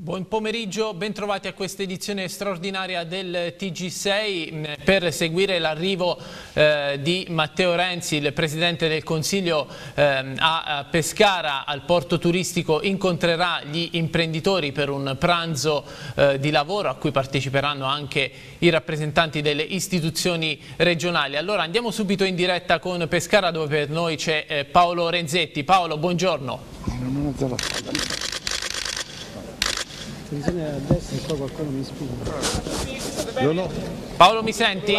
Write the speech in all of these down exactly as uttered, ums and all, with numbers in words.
Buon pomeriggio, ben trovati a questa edizione straordinaria del T G sei per seguire l'arrivo eh, di Matteo Renzi, il Presidente del Consiglio eh, a Pescara, al porto turistico. Incontrerà gli imprenditori per un pranzo eh, di lavoro a cui parteciperanno anche i rappresentanti delle istituzioni regionali. Allora andiamo subito in diretta con Pescara, dove per noi c'è eh, Paolo Renzetti. Paolo, buongiorno. Attenzione a destra e poi qualcuno mi spiega. No, no. Paolo, mi senti?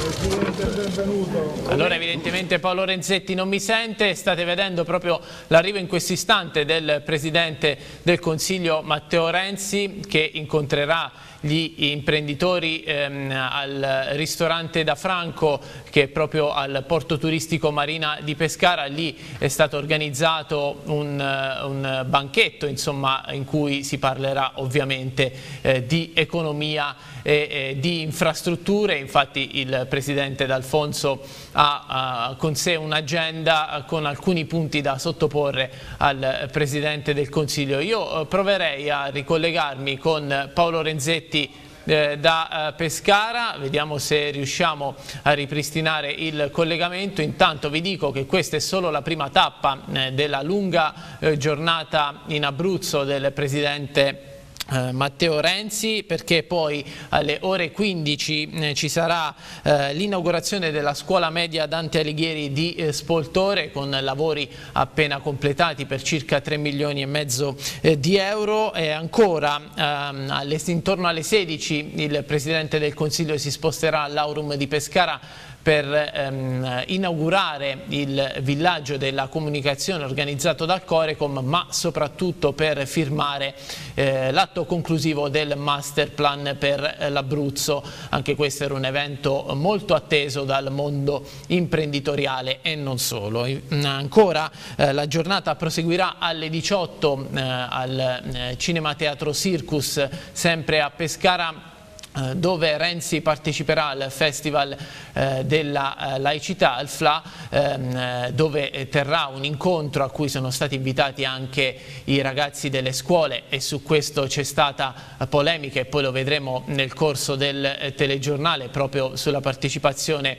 Allora evidentemente Paolo Renzetti non mi sente. State vedendo proprio l'arrivo in questo istante del Presidente del Consiglio Matteo Renzi, che incontrerà gli imprenditori ehm, al ristorante Da Franco, che è proprio al porto turistico Marina di Pescara. Lì è stato organizzato un, un banchetto, insomma, in cui si parlerà ovviamente eh, di economia e eh, di infrastrutture. Infatti il Presidente D'Alfonso ha uh, con sé un'agenda con alcuni punti da sottoporre al Presidente del Consiglio. Io uh, proverei a ricollegarmi con Paolo Renzetti eh, da uh, Pescara, vediamo se riusciamo a ripristinare il collegamento. Intanto vi dico che questa è solo la prima tappa eh, della lunga eh, giornata in Abruzzo del Presidente Eh, Matteo Renzi, perché poi alle ore quindici eh, ci sarà eh, l'inaugurazione della scuola media Dante Alighieri di eh, Spoltore, con lavori appena completati per circa tre milioni e mezzo eh, di euro. E ancora ehm, alle, intorno alle sedici il Presidente del Consiglio si sposterà all'Aurum di Pescara per ehm, inaugurare il villaggio della comunicazione organizzato dal Corecom, ma soprattutto per firmare eh, l'atto conclusivo del master plan per eh, l'Abruzzo. Anche questo era un evento molto atteso dal mondo imprenditoriale e non solo. E, ancora eh, la giornata proseguirà alle diciotto eh, al eh, Cinema Teatro Circus, sempre a Pescara, dove Renzi parteciperà al Festival eh, della eh, Laicità, al F L A, ehm, dove terrà un incontro a cui sono stati invitati anche i ragazzi delle scuole, e su questo c'è stata polemica, e poi lo vedremo nel corso del eh, telegiornale, proprio sulla partecipazione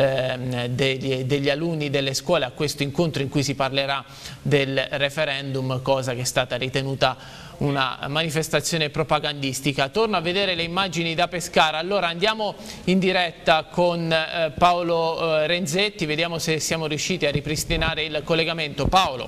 eh, degli, degli alunni delle scuole a questo incontro in cui si parlerà del referendum, cosa che è stata ritenuta una manifestazione propagandistica. Torno a vedere le immagini da Pescara. Allora andiamo in diretta con eh, Paolo eh, Renzetti, vediamo se siamo riusciti a ripristinare il collegamento. Paolo.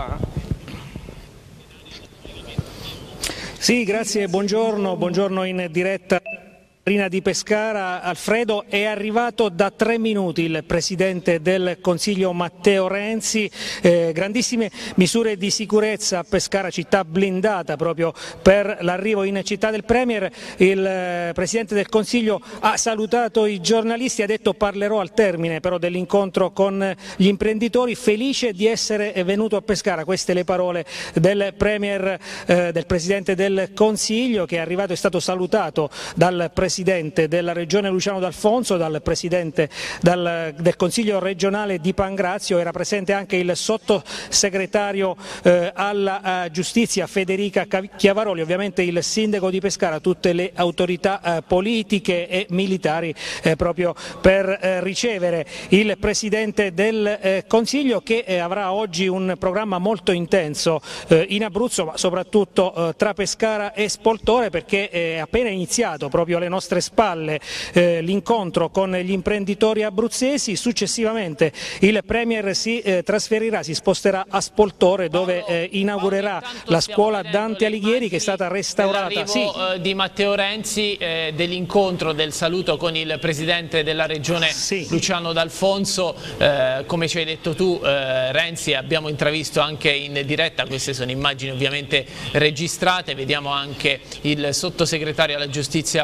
Sì, grazie, buongiorno, buongiorno in diretta. Marina di Pescara. Alfredo, è arrivato da tre minuti il Presidente del Consiglio Matteo Renzi, eh, grandissime misure di sicurezza a Pescara, città blindata proprio per l'arrivo in città del Premier. Il eh, Presidente del Consiglio ha salutato i giornalisti, ha detto: parlerò al termine però dell'incontro con gli imprenditori, felice di essere venuto a Pescara. Queste le parole del Premier, eh, del Presidente del Consiglio, che è arrivato, è stato salutato dal Presidente Presidente della Regione Luciano D'Alfonso, dal Presidente dal, del Consiglio regionale di Pangrazio. Era presente anche il Sottosegretario eh, alla uh, Giustizia Federica Chiavaroli, ovviamente il Sindaco di Pescara, tutte le autorità eh, politiche e militari eh, proprio per eh, ricevere il Presidente del eh, Consiglio, che eh, avrà oggi un programma molto intenso eh, in Abruzzo, ma soprattutto eh, tra Pescara e Spoltore, perché è appena iniziato proprio alle nostre spalle eh, l'incontro con gli imprenditori abruzzesi. Successivamente il Premier si eh, trasferirà, si sposterà a Spoltore, dove eh, inaugurerà la scuola Dante Alighieri, che è stata restaurata. Sì. Eh, di Matteo Renzi, eh, dell'incontro, del saluto con il Presidente della Regione, sì, Luciano D'Alfonso. Eh, come ci hai detto tu, eh, Renzi, abbiamo intravisto anche in diretta, queste sono immagini ovviamente registrate, vediamo anche il Sottosegretario alla Giustizia Federica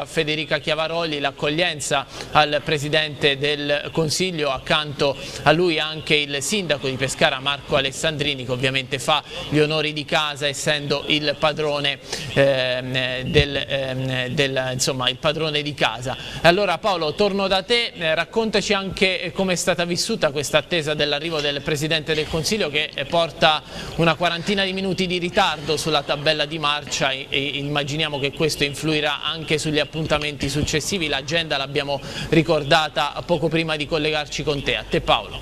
Monica Chiavaroli, l'accoglienza al Presidente del Consiglio, accanto a lui anche il Sindaco di Pescara Marco Alessandrini, che ovviamente fa gli onori di casa essendo il padrone, eh, del, eh, del, insomma, il padrone di casa. Allora Paolo, torno da te, eh, raccontaci anche come è stata vissuta questa attesa dell'arrivo del Presidente del Consiglio, che porta una quarantina di minuti di ritardo sulla tabella di marcia, e, e immaginiamo che questo influirà anche sugli appuntamenti successivi. L'agenda l'abbiamo ricordata poco prima di collegarci con te. A te Paolo.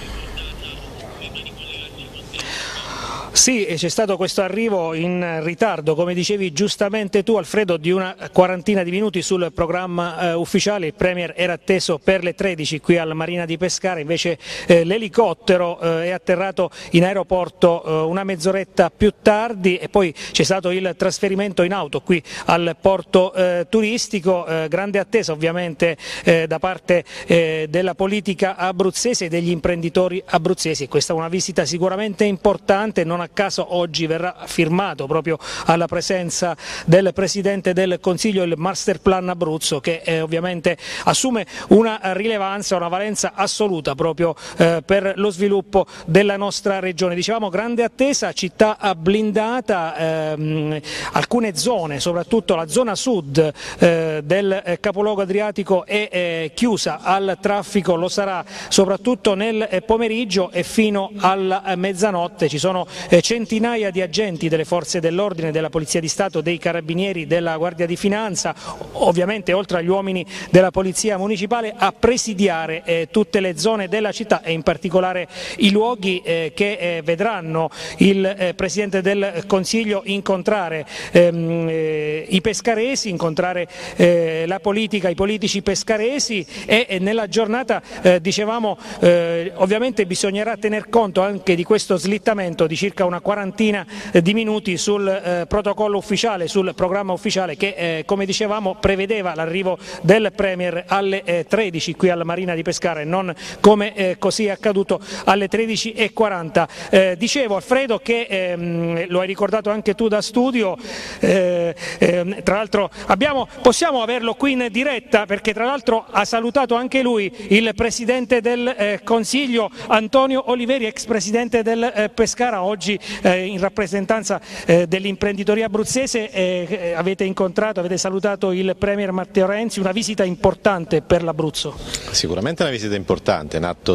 Sì, c'è stato questo arrivo in ritardo, come dicevi giustamente tu Alfredo, di una quarantina di minuti sul programma eh, ufficiale. Il Premier era atteso per le tredici qui alla Marina di Pescara, invece eh, l'elicottero eh, è atterrato in aeroporto eh, una mezz'oretta più tardi, e poi c'è stato il trasferimento in auto qui al porto eh, turistico. Eh, grande attesa ovviamente eh, da parte eh, della politica abruzzese e degli imprenditori abruzzesi. Questa è una visita sicuramente importante, non a caso oggi verrà firmato proprio alla presenza del Presidente del Consiglio il Master Plan Abruzzo, che eh, ovviamente assume una rilevanza, una valenza assoluta proprio eh, per lo sviluppo della nostra regione. Dicevamo grande attesa, città blindata, ehm, alcune zone, soprattutto la zona sud eh, del eh, capoluogo adriatico è eh, chiusa al traffico, lo sarà soprattutto nel eh, pomeriggio e fino alla eh, mezzanotte. Ci sono eh, centinaia di agenti delle forze dell'ordine, della Polizia di Stato, dei Carabinieri, della Guardia di Finanza, ovviamente oltre agli uomini della Polizia Municipale, a presidiare eh, tutte le zone della città e in particolare i luoghi eh, che eh, vedranno il eh, Presidente del Consiglio incontrare ehm, eh, i pescaresi, incontrare eh, la politica, i politici pescaresi, e, e nella giornata eh, dicevamo eh, ovviamente bisognerà tener conto anche di questo slittamento di circa una quarantina di minuti sul eh, protocollo ufficiale, sul programma ufficiale che eh, come dicevamo prevedeva l'arrivo del Premier alle eh, tredici qui alla Marina di Pescara e non come eh, così è accaduto alle tredici e quaranta. Eh, dicevo Alfredo che ehm, lo hai ricordato anche tu da studio, eh, eh, tra l'altro abbiamo, possiamo averlo qui in diretta perché tra l'altro ha salutato anche lui il Presidente del eh, Consiglio Antonio Oliveri, ex Presidente del eh, Pescara, oggi eh, in rappresentanza eh, dell'imprenditoria abruzzese. Eh, avete incontrato, avete salutato il Premier Matteo Renzi, una visita importante per l'Abruzzo. Sicuramente una visita importante, un atto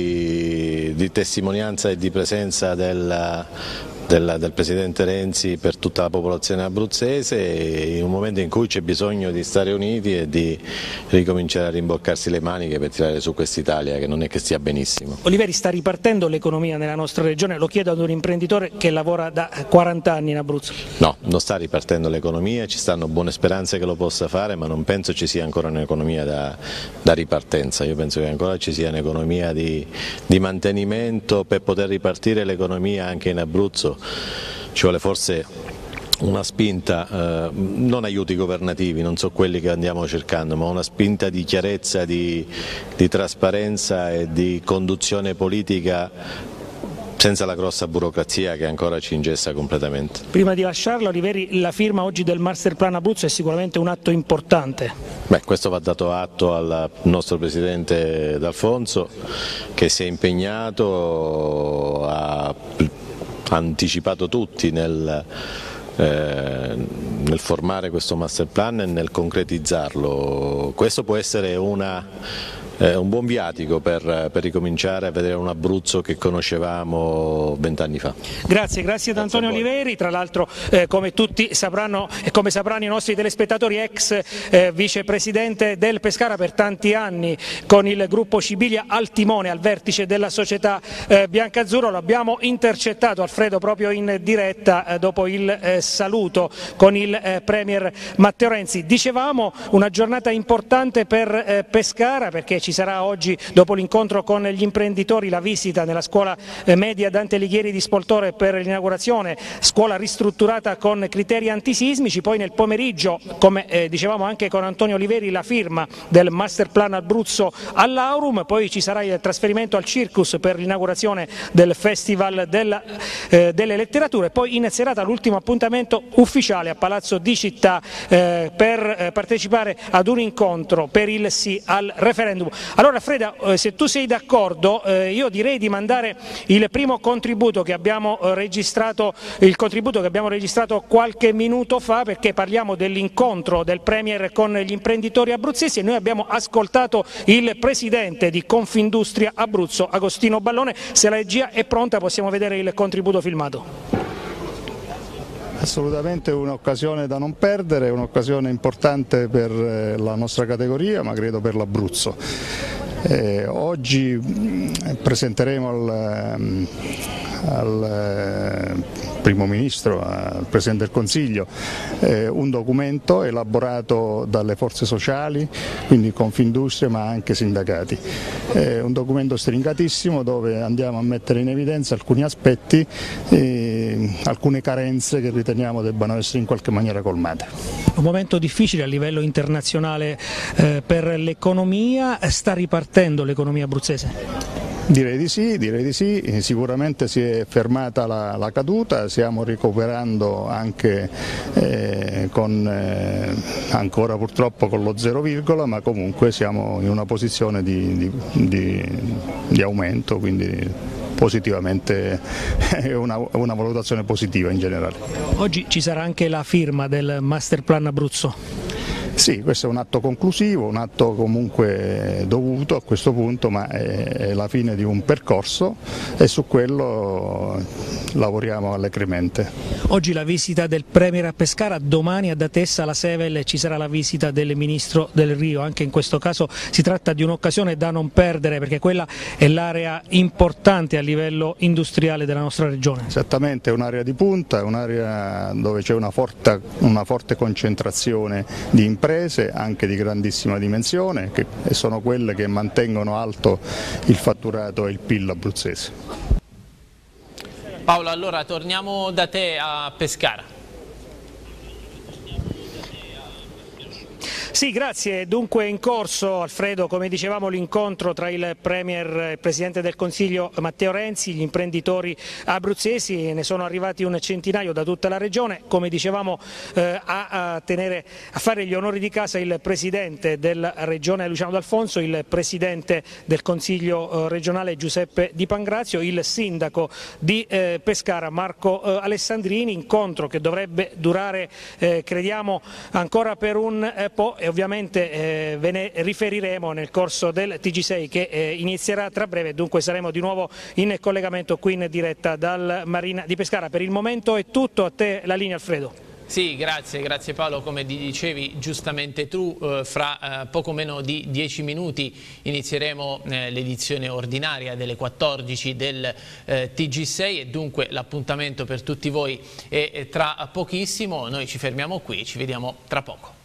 di, di testimonianza e di presenza del, del, del Presidente Renzi per tutta la popolazione abruzzese, in un momento in cui c'è bisogno di stare uniti e di ricominciare a rimboccarsi le maniche per tirare su quest'Italia che non è che stia benissimo. Oliveri, sta ripartendo l'economia nella nostra regione? Lo chiedo ad un imprenditore che lavora da quaranta anni in Abruzzo. No, non sta ripartendo l'economia, ci stanno buone speranze che lo possa fare, ma non penso ci sia ancora un'economia da, da ripartenza. Io penso che ancora ci sia un'economia di, di mantenimento. Per poter ripartire l'economia anche in Abruzzo ci vuole forse una spinta, eh, non aiuti governativi, non so quelli che andiamo cercando, ma una spinta di chiarezza, di, di trasparenza e di conduzione politica senza la grossa burocrazia che ancora ci ingessa completamente. Prima di lasciarla, Oliveri, la firma oggi del Master Plan Abruzzo è sicuramente un atto importante. Beh, questo va dato atto al nostro Presidente D'Alfonso che si è impegnato, ha anticipato tutti nel, eh, nel formare questo Master Plan e nel concretizzarlo. Questo può essere una Eh, un buon viatico per, per ricominciare a vedere un Abruzzo che conoscevamo vent'anni fa. Grazie, grazie ad Antonio Oliveri, tra l'altro eh, come tutti sapranno e come sapranno i nostri telespettatori, ex eh, vicepresidente del Pescara per tanti anni con il gruppo Cibilia al timone, al vertice della società eh, biancazzurro. Lo abbiamo intercettato, Alfredo, proprio in diretta eh, dopo il eh, saluto con il eh, Premier Matteo Renzi. Dicevamo una giornata importante per eh, Pescara perché ci ci sarà oggi, dopo l'incontro con gli imprenditori, la visita nella scuola media Dante Alighieri di Spoltore per l'inaugurazione, scuola ristrutturata con criteri antisismici. Poi nel pomeriggio, come eh, dicevamo anche con Antonio Oliveri, la firma del Master Plan Abruzzo all'Aurum, poi ci sarà il trasferimento al Circus per l'inaugurazione del Festival della, eh, delle letterature, poi in serata l'ultimo appuntamento ufficiale a Palazzo di Città eh, per eh, partecipare ad un incontro per il sì al referendum. Allora Freda, eh, se tu sei d'accordo, eh, io direi di mandare il primo contributo che abbiamo eh, registrato, il contributo che abbiamo registrato qualche minuto fa, perché parliamo dell'incontro del Premier con gli imprenditori abruzzesi e noi abbiamo ascoltato il presidente di Confindustria Abruzzo, Agostino Ballone. Se la regia è pronta possiamo vedere il contributo filmato. Assolutamente un'occasione da non perdere, un'occasione importante per la nostra categoria, ma credo per l'Abruzzo. Eh, oggi presenteremo al, al Primo Ministro, al Presidente del Consiglio, eh, un documento elaborato dalle forze sociali, quindi Confindustria ma anche sindacati. È un documento stringatissimo dove andiamo a mettere in evidenza alcuni aspetti, eh, alcune carenze che riteniamo debbano essere in qualche maniera colmate. Un momento difficile a livello internazionale eh, per l'economia, sta ripartendo l'economia abruzzese? Direi di sì, direi di sì, sicuramente si è fermata la, la caduta, stiamo recuperando anche eh, con, eh, ancora purtroppo con lo zero virgola, ma comunque siamo in una posizione di, di, di, di aumento, quindi positivamente è una, una valutazione positiva in generale. Oggi ci sarà anche la firma del Master Plan Abruzzo. Sì, questo è un atto conclusivo, un atto comunque dovuto a questo punto, ma è la fine di un percorso e su quello lavoriamo allegremente. Oggi la visita del Premier a Pescara, domani ad Atessa alla Sevel ci sarà la visita del Ministro del Rio, anche in questo caso si tratta di un'occasione da non perdere perché quella è l'area importante a livello industriale della nostra regione. Esattamente, è un'area di punta, è un'area dove c'è una forte, una forte concentrazione di imprese, anche di grandissima dimensione, che sono quelle che mantengono alto il fatturato e il P I L abruzzese. Paolo, allora torniamo da te a Pescara. Sì, grazie. Dunque è in corso, Alfredo, come dicevamo, l'incontro tra il Premier e il Presidente del Consiglio Matteo Renzi, gli imprenditori abruzzesi, ne sono arrivati un centinaio da tutta la regione, come dicevamo eh, a, a, tenere, a fare gli onori di casa il Presidente della Regione Luciano D'Alfonso, il Presidente del Consiglio eh, regionale Giuseppe Di Pangrazio, il Sindaco di eh, Pescara Marco eh, Alessandrini, incontro che dovrebbe durare, eh, crediamo, ancora per un eh, po'. E ovviamente eh, ve ne riferiremo nel corso del T G sei che eh, inizierà tra breve, dunque saremo di nuovo in collegamento qui in diretta dal Marina di Pescara. Per il momento è tutto, a te la linea Alfredo. Sì, grazie, grazie Paolo, come dicevi giustamente tu, eh, fra eh, poco meno di dieci minuti inizieremo eh, l'edizione ordinaria delle quattordici del eh, T G sei e dunque l'appuntamento per tutti voi è, è tra pochissimo. Noi ci fermiamo qui, ci vediamo tra poco.